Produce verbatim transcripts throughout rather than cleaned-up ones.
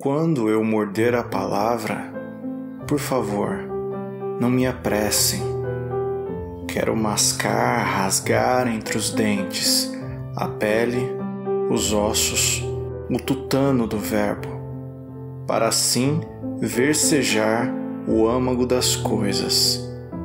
Quando eu morder a palavra, por favor, não me apressem. Quero mascar, rasgar entre os dentes a pele, os ossos, o tutano do verbo, para assim versejar o âmago das coisas.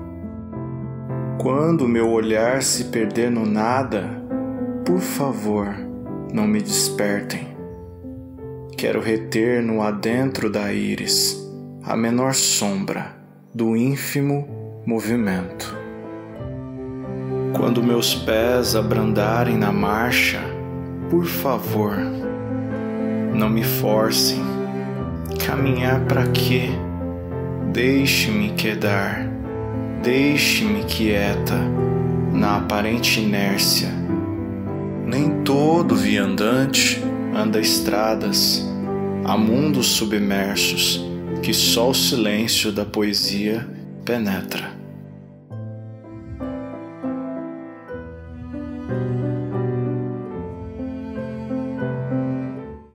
Quando meu olhar se perder no nada, por favor, não me despertem. Quero reter no adentro da íris a menor sombra do ínfimo movimento. Quando meus pés abrandarem na marcha, por favor, não me forcem. Caminhar para quê? Deixe-me quedar, deixe-me quieta na aparente inércia. Nem todo viandante anda estradas, há mundos submersos que só o silêncio da poesia penetra.